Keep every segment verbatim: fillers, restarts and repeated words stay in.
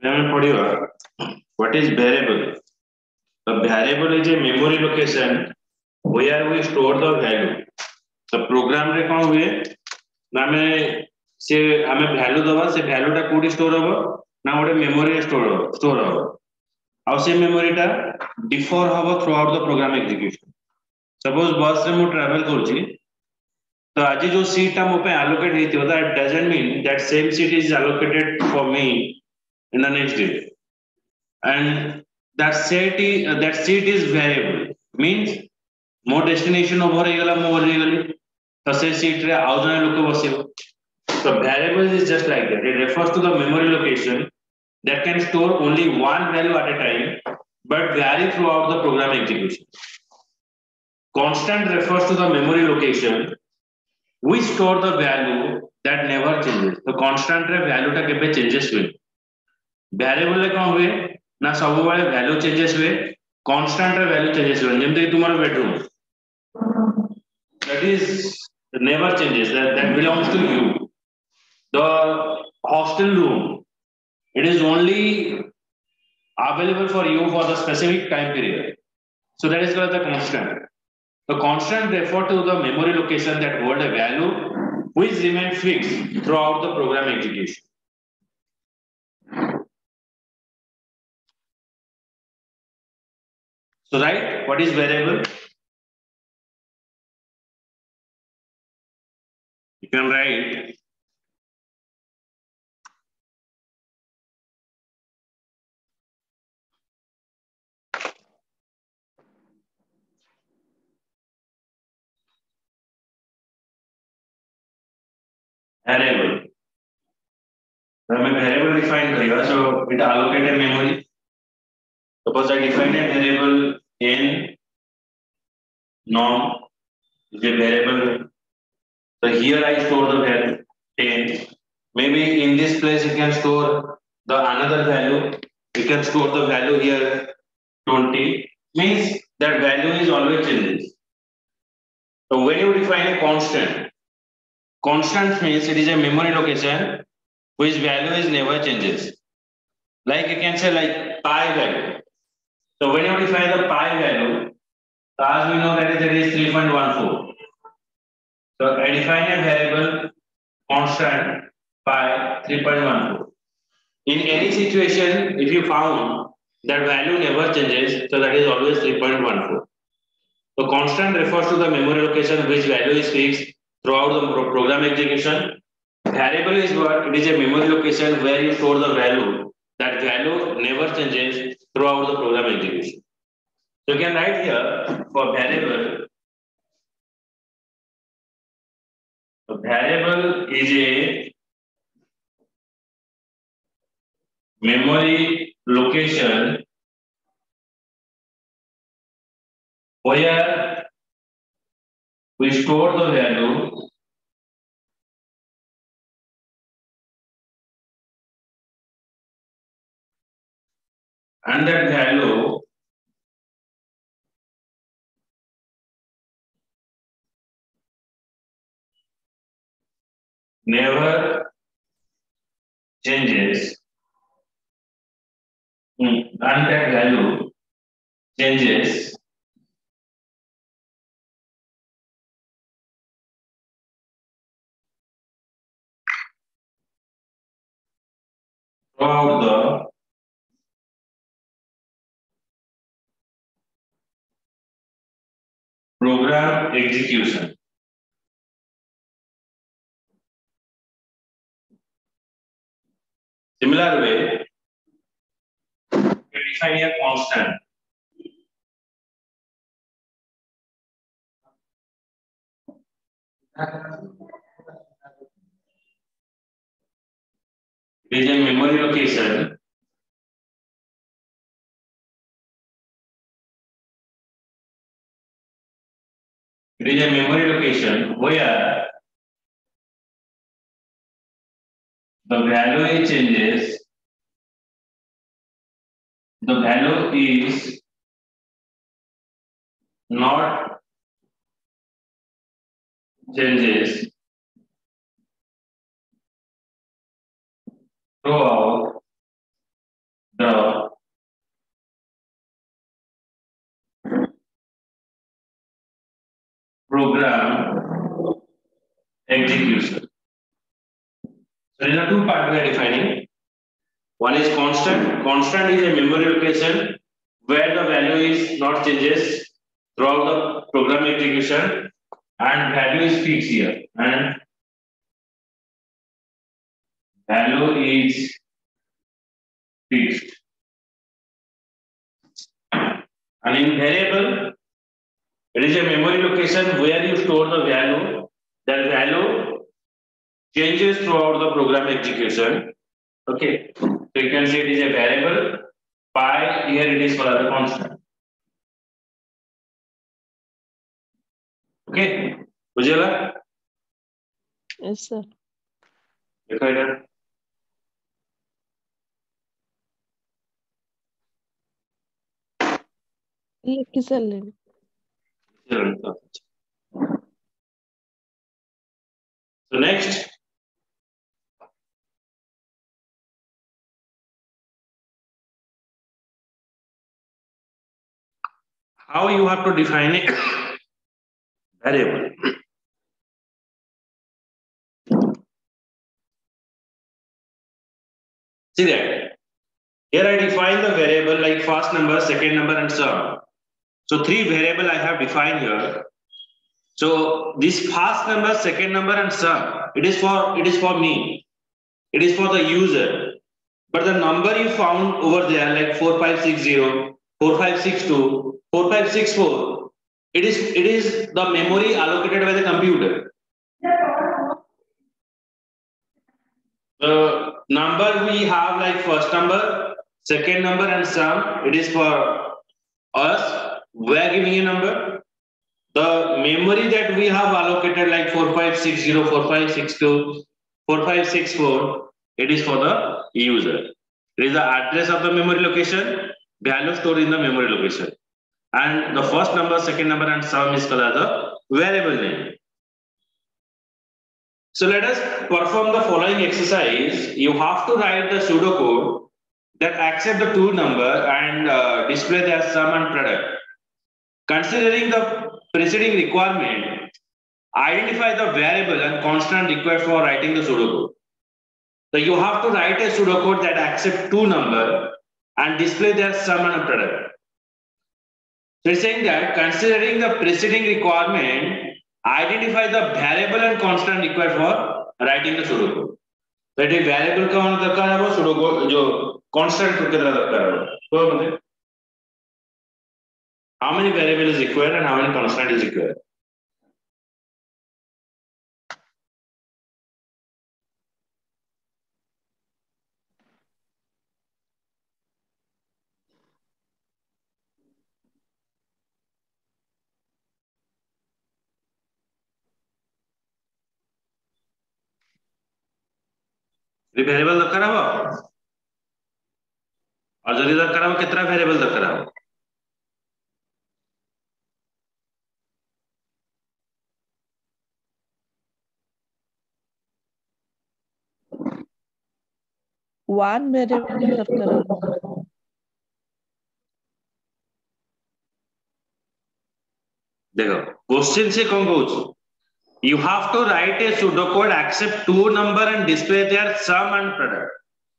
हमें पढ़िबा what is variable. The variable is a memory location where we store the value. तो program रे कौन हुए ना हमें से हमें वैल्यू दबा से वैल्यू टा कोडी स्टोर हो ना गोटे मेमोरी स्टोर हो स्टोर हो आ से मेमोरी टा डिफर हो through the program execution. Suppose bus रे मु ट्रैवल करछि तो आज जो सीट टा मो पे एलोकेट हेतियो that doesn't mean that same seat is allocated for me in the next day and that set is, uh, that seat is variable means more destination over ହେଇଗଲା ମୁଁ ଓହ୍ଲେଇ ଗଲି ତ ସେ seat ରେ ଆଉ ଜଣେ ଲୋକ ବସିବ. So variable is just like that. It refers to the memory location that can store only one value at a time but vary throughout the program execution. Constant refers to the memory location we store the value that never changes. तो constant रे value टा केबे changes हुए. Variable रे कौन हुए ना सब वाले वैल्यू चेंजेस हुए कांस्टेंट रे वैल्यू चेंजेस हुए जेम कि तुम्हारा bedroom that is never changes that that belongs to you. The hostel room it is only available for you for the specific time period. So that is called the constant. The constant refer to the memory location that hold a value which remain fixed through the program execution. So right, what is variable? You can write variable. When a variable defined करेगा, so it allocate a memory. Suppose I define a variable n norm is a variable. So here I store the value ten. Maybe in this place you can store the another value. You can store the value here twenty. Means that value is always changing. So when you define a constant, constant means it is a memory location whose value is never changes. Like you can say like pi value. So when you define the pi value, as we know that is, that is three point one four. So I define a variable constant pi three point one four. In any situation, if you found that value never changes, so that is always three point one four. So constant refers to the memory location which value is fixed throughout the pro program execution. Variable is what? It is a memory location where you store the value. That value never changes throughout the program execution. So you can write here for variable. So variable is a memory location where we store the value and that value never changes and that value changes throughout the program execution. Similar way, we define a constant. It is a memory location It is a memory location where the value changes. The value is not changes throughout the program execution. So there are two parts we are defining. One is constant. Constant is a memory location where the value is not changes throughout the program execution, and value is fixed here. And value is fixed. And in variable, it is a memory location where you store the value. That value changes throughout the program execution. Okay, so you can say it is a variable. Pi here it is for the constant. Okay, Ujjwala? Yes, sir. देखो इधर ये किस ले So next, how you have to define a variable. See that here I define the variable like first number, second number, and sum. So three variable I have defined here. So this first number, second number, and sum, it is for it is for me. It is for the user. But the number you found over there, like four five six zero, four five six two, four five six four, it is it is the memory allocated by the computer. The number we have like first number, second number, and sum, it is for us. We are giving a number. The memory that we have allocated like four five six zero, four five six two, four five six four, it is for the user. It is the address of the memory location, value stored in the memory location. And the first number, second number, and sum is called as the variable name. So let us perform the following exercise. You have to write the pseudocode that accept the two number and uh, display their sum and product. Considering the preceding requirement, identify the variable and constant required for writing the pseudocode. So you have to write a pseudocode that accepts two number and display their sum and product. So it's saying that considering the preceding requirement, identify the variable and constant required for writing the pseudocode. So it is variable का होना दरकार है वो pseudocode जो constant के तरह दरकार है वो मतलब how many variable is required and how many constant is required. Variable दरकार है और जल्दी दरकार है कितना वेरिएबल दरकार है one variable दरकार है देखो क्वेश्चन से कौन कहूँ you have to write a pseudocode accept two number and display their sum and product.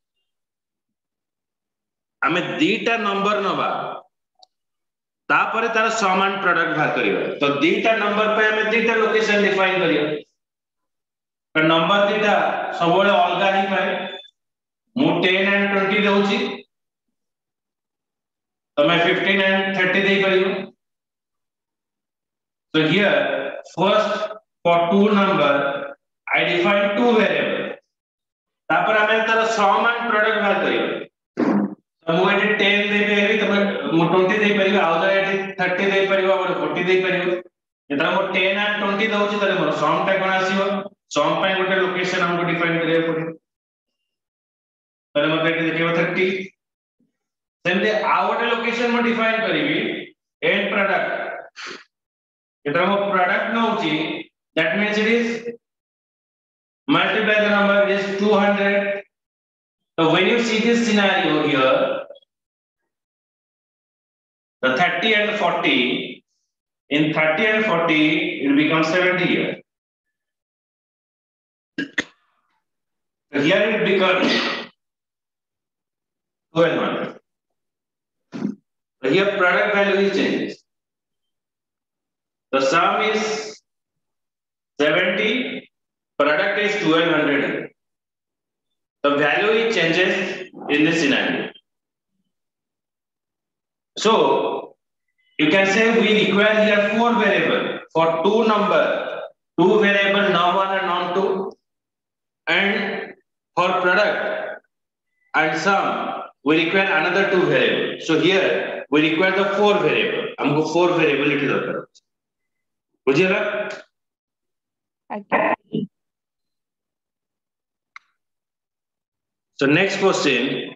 आमे दीटा नंबर नबा तापरे तार सम एंड प्रोडक्ट बाहर करियो तो दीटा नंबर पे हमें दीटा लोकेशन डिफाइन करियो तो नंबर दीटा सबले अलगा ही पाए मु ten and twenty देउची तो मैं fifteen and thirty दे परियो so here first for two number I define two variable तापर हमें तार सम एंड प्रोडक्ट बाहर करियो तो मु एटे ten दे पेरी तो मु twenty दे परियो आउ जा एटे thirty दे परियो और forty दे परियो एटा मु ten and twenty दउची तले मोर सम टा कोन आसीबो सम पय गोटे लोकेशन हमको डिफाइन करियो पड़े तले मते एटे देखियो thirty सेमते आउ गोटे लोकेशन मु डिफाइन करिवि एंड प्रोडक्ट एटा मु प्रोडक्ट नउची that means it is multiply the number is two hundred. So when you see this scenario here, The thirty and forty, in thirty and forty, it becomes seventy here. So here it becomes twelve hundred. So here product value is changes. The sum is seventy, product is twelve hundred. The value is changes in this scenario. So you can say we require here four variable for two number, two variable norm one and norm two, and for product and sum we require another two variable. So here we require the four variable. हमको four variability दरकार है. बुझिएगा? So next question.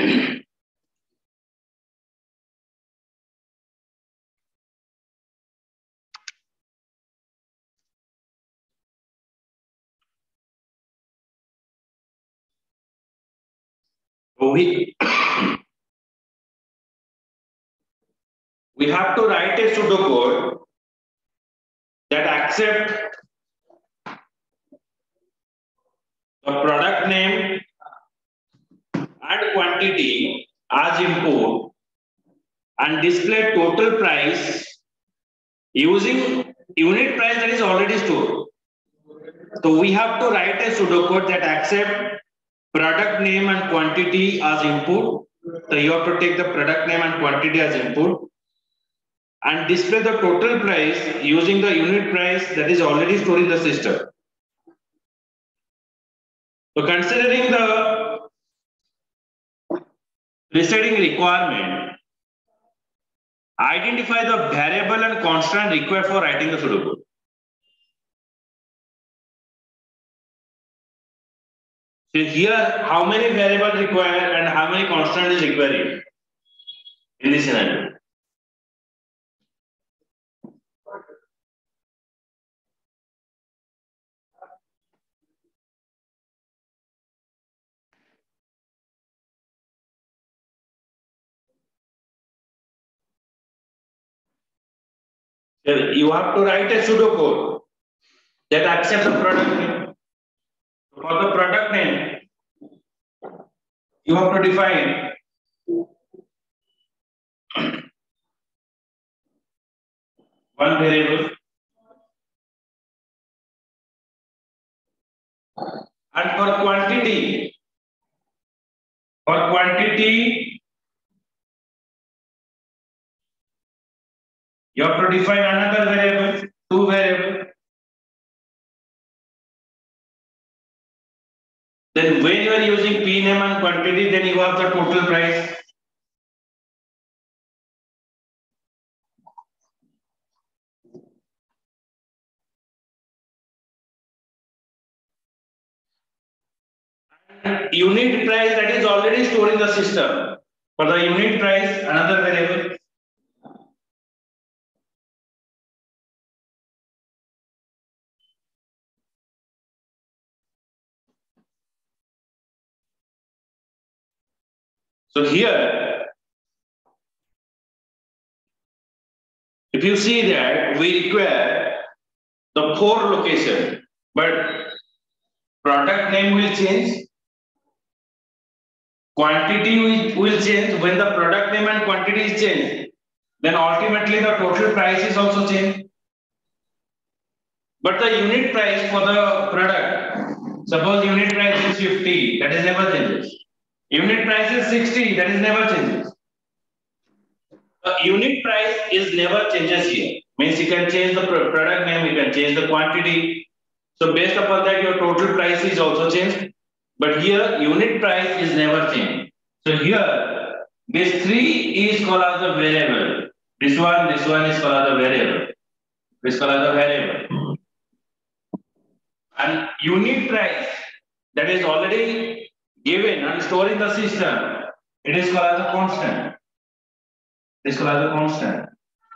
We, we have to write a pseudocode that accept the product name and quantity as input and display total price using unit price that is already stored. So we have to write a pseudocode that accept product name and quantity as input. So you have to take the product name and quantity as input and display the total price using the unit price that is already stored in the system. So considering the preceding requirement, identify the variable and constant required for writing the pseudocode. So here, how many variables required and how many constant is required in this scenario? You have to write a pseudocode that accepts the product name. For the product name, you have to define one variable and for quantity, for quantity, you have to define another variable, two variables. Then when you are using P name and quantity, then you have the total price. And unit price that is already stored in the system. For the unit price, another variable. So here, if you see that we require the four location, but product name will change, quantity will, will change. When the product name and quantity is changed, then ultimately the total price is also changed. But the unit price for the product, suppose unit price is fifty, that is never changes. Unit price is sixty, that is never changes. The unit price is never changes here. Means you can change the product name, you can change the quantity. So based upon that, your total price is also changed. But here, unit price is never changed. So here, this three is called as the variable. This one, this one is called as the variable. This is called as the variable. And unit price that is already given and stored in the system, it is called as a constant. It is called as a constant.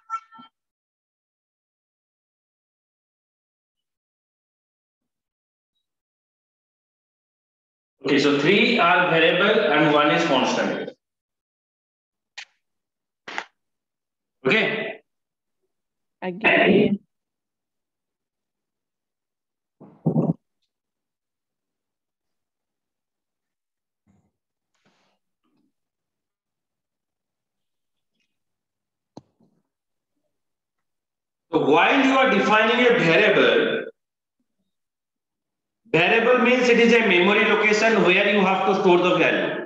Okay, so three are variable and one is constant. Okay. Again. So while you are defining a variable, variable means it is a memory location where you have to store the value.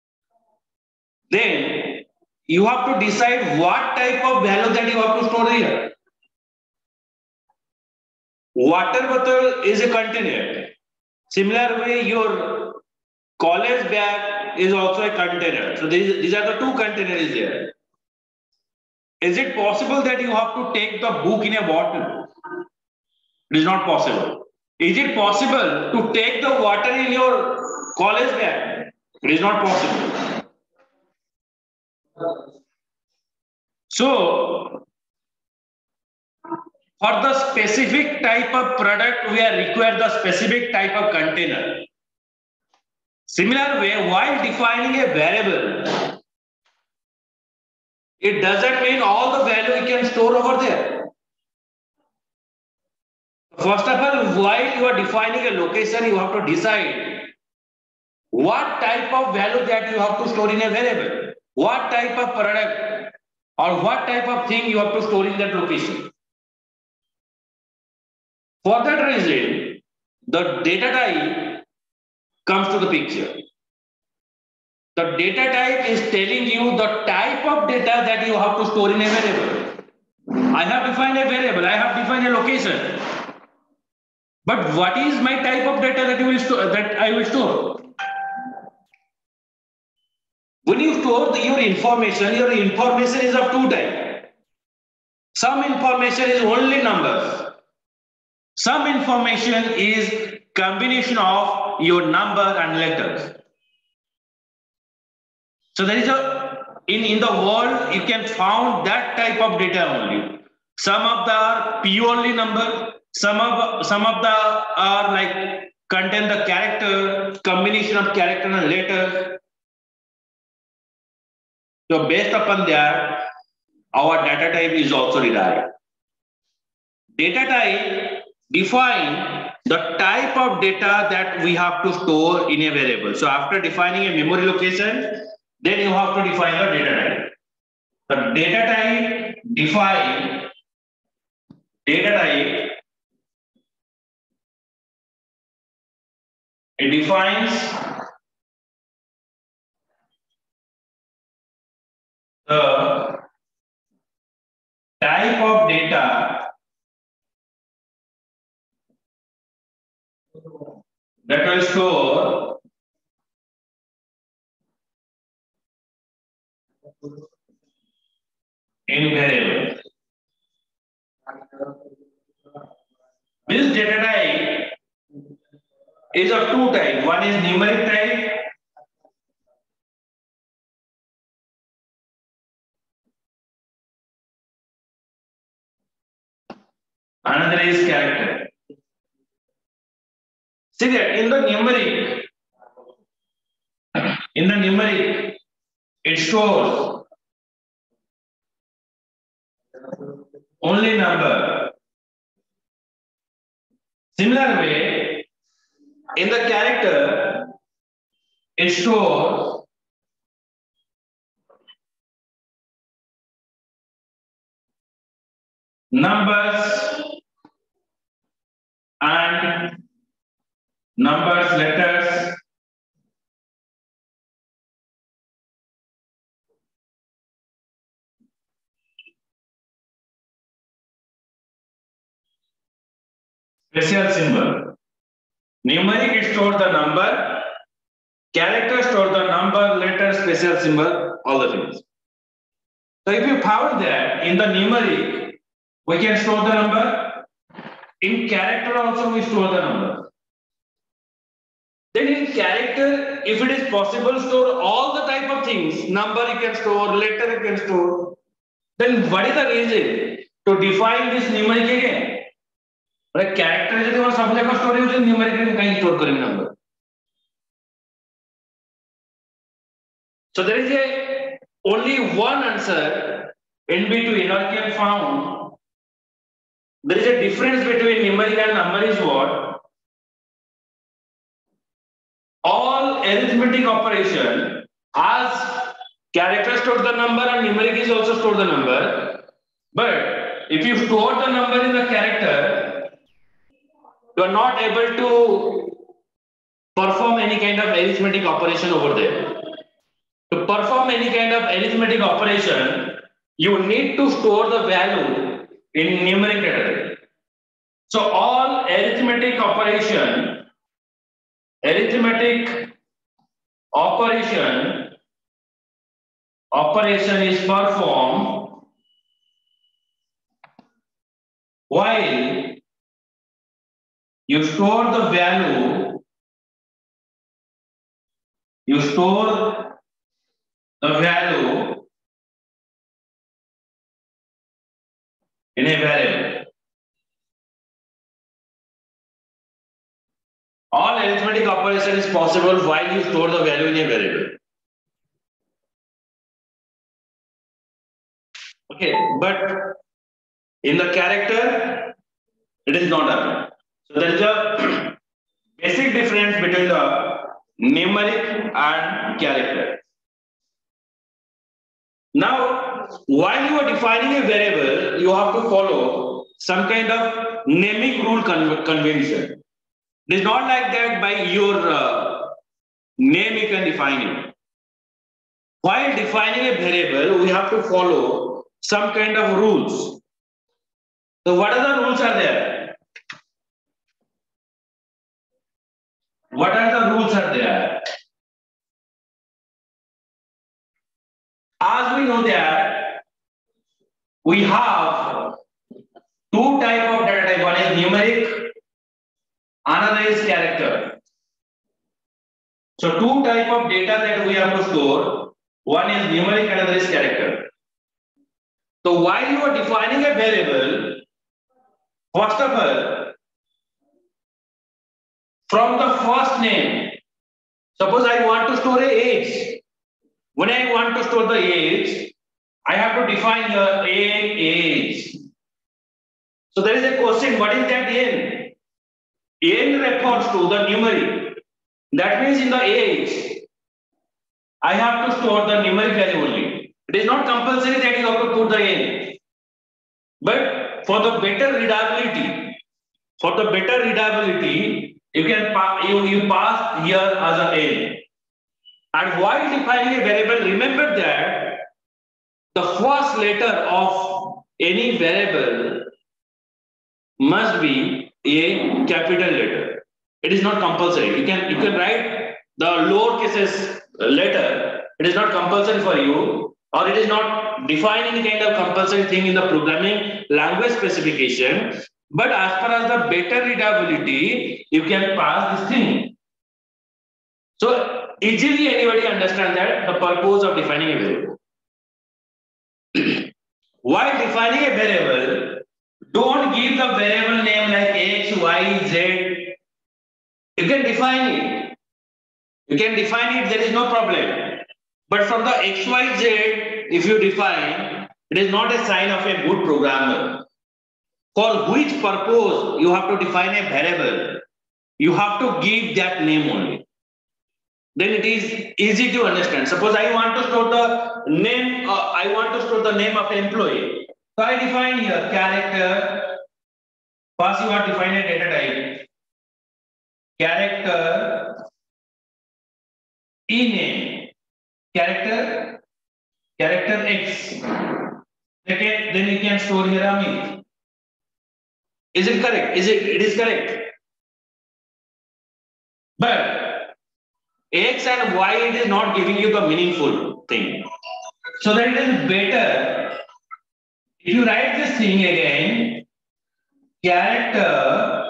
Then you have to decide what type of value that you have to store here. Water bottle is a container. Similar way, your college bag is also a container. So these, these are the two containers there. Is it possible that you have to take the book in a bottle? It is not possible. Is it possible to take the water in your college bag? It is not possible. So, for the specific type of product, we are required the specific type of container. Similar way, while defining a variable, it doesn't mean all the value we can store over there. First of all, while you are defining a location, you have to decide what type of value that you have to store in a variable, what type of product or what type of thing you have to store in that location. For that reason, the data type comes to the picture. The data type is telling you the type of data that you have to store in a variable. I have defined a variable, I have defined a location. But what is my type of data that you will store, that I will store? When you store your information, your information is of two types. Some information is only numbers. Some information is combination of your number and letters. So there is a, in, in the world, you can find that type of data only. Some of the are purely number, some of some of the are like contain the character, combination of character and letters. So based upon that, our data type is also derived. Data type define the type of data that we have to store in a variable. So after defining a memory location, then you have to define the data type. The data type define data type. It defines the type of data that will store in variable. This data type is of two types. One is numeric type. Another is character. See that in the numeric, in the numeric, it stores only number. Similar way, in the character, it stores numbers and numbers, letters. Special symbol. Numeric it stores the number, character stores the number, letter, special symbol, all the things. So if you found that in the numeric, we can store the number. In character also we store the number. Then in character, if it is possible, store all the type of things. Number you can store, letter you can store. Then what is the reason to define this numeric again? Like character is the subject of story using numeric kind store करेंगे number. So there is a only one answer in between, or you can found there is a difference between numeric and number is what? All arithmetic operation as character stores the number and numeric is also store the number. But if you store the number in the character, you are not able to perform any kind of arithmetic operation over there. To perform any kind of arithmetic operation, you need to store the value in numeric category. So all arithmetic operation, arithmetic operation, operation is performed while you store the value, you store the value in a variable. All arithmetic operation is possible while you store the value in a variable. Okay, but in the character, it is not happening. So there is a basic difference between the numeric and character. Now, while you are defining a variable, you have to follow some kind of naming rule con convention. It is not like that by your uh, name you can define it. While defining a variable, we have to follow some kind of rules. So what are the rules are there? What are the rules are there? As we know that we have two type of data type. One is numeric, another is character. So two type of data that we have to store. One is numeric, another is character. So while you are defining a variable, first of all, from the first name, suppose I want to store a age. When I want to store the age, I have to define here n age. So there is a question, what is that n? N refers to the numeric. That means in the age, I have to store the numeric value only. It is not compulsory that you have to put the n. But for the better readability, for the better readability, you can you, you pass here as a n. And while defining a variable, remember that the first letter of any variable must be a capital letter. It is not compulsory. You can you can write the lowercase letter. It is not compulsory for you, or it is not defined any kind of compulsory thing in the programming language specification. But as far as the better readability, you can pass this thing. So easily anybody understand that the purpose of defining a variable. While defining a variable, don't give the variable name like x, y, z. You can define it. You can define it, there is no problem. But from the x, y, z, if you define, it is not a sign of a good programmer. For which purpose you have to define a variable, you have to give that name only. Then it is easy to understand. Suppose I want to store the name, uh, I want to store the name of an employee. So I define here character. First you are defining a data type. Character ename. Character, character X. Okay, then you can store here Amit. Is it correct? Is it? It is correct. But X and Y, it is not giving you the meaningful thing. So that it is better if you write this thing again, character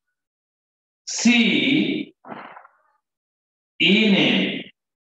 C ename.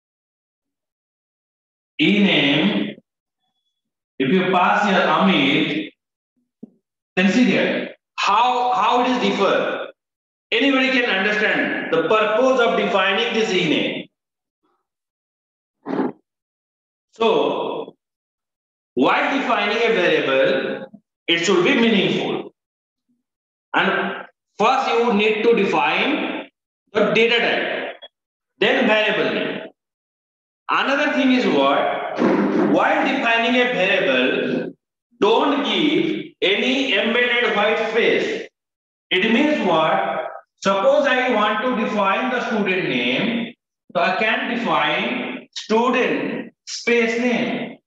Ename, if you pass here Amit, then see there how, how it is differ. Anybody can understand the purpose of defining this ename. So while defining a variable, it should be meaningful. And first you need to define the data type, then variable name. Another thing is what? While defining a variable, don't give any embedded white space. It means what? Suppose I want to define the student name, so I can define student space name.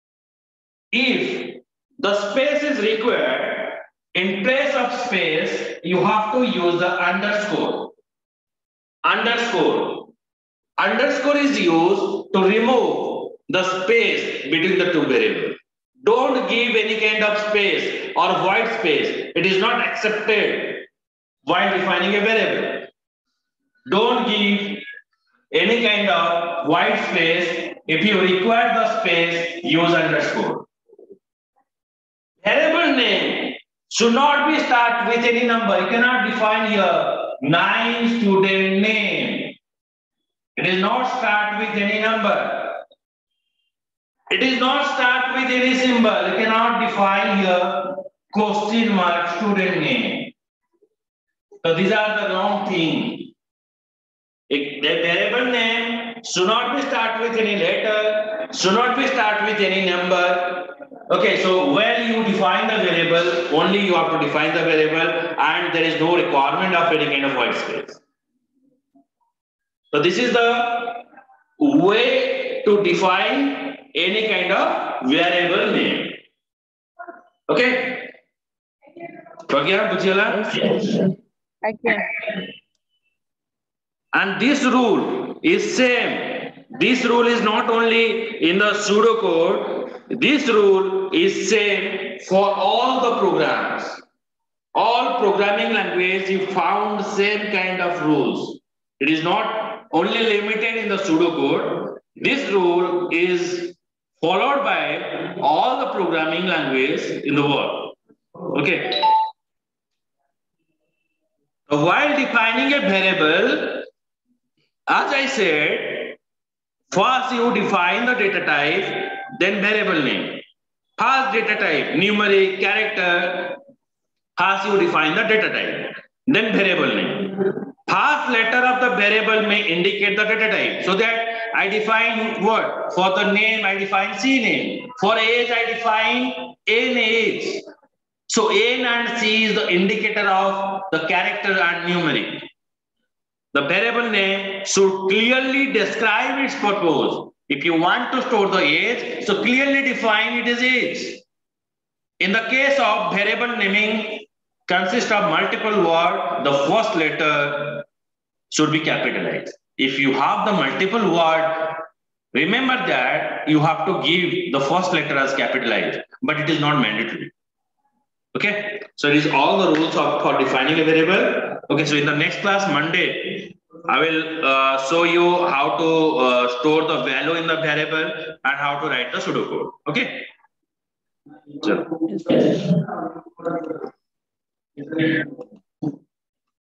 If the space is required, in place of space, you have to use the underscore. Underscore. Underscore is used to remove the space between the two variables. Don't give any kind of space or white space. It is not accepted while defining a variable. Don't give any kind of white space. If you require the space, use underscore. Variable name should not be start with any number. You cannot define here nine student name. It is not start with any number. It is not start with any symbol. You cannot define here question mark student name. So these are the wrong thing. The variable name should not be start with any letter, should not be start with any number. Okay, so when you define the variable, only you have to define the variable and there is no requirement of any kind of white space. So this is the way to define any kind of variable name. Okay? Okay. And this rule is same. This rule is not only in the pseudocode. This rule is same for all the programs. All programming language you found same kind of rules. It is not only limited in the pseudocode. This rule is followed by all the programming language in the world. Okay. So while defining a variable, as I said, first you define the data type, then variable name. First data type, numeric, character. First you define the data type, then variable name. First letter of the variable may indicate the data type. So that I define what? For the name, I define C name. For age, I define N age. So N and C is the indicator of the character and numeric. The variable name should clearly describe its purpose. If you want to store the age, so clearly define it as age. In the case of variable naming consists of multiple words, the first letter should be capitalized. If you have the multiple word, remember that you have to give the first letter as capitalized, but it is not mandatory. Okay, so it is all the rules of, for defining a variable. Okay, so in the next class, Monday, I will uh, show you how to uh, store the value in the variable and how to write the pseudocode. Okay. So.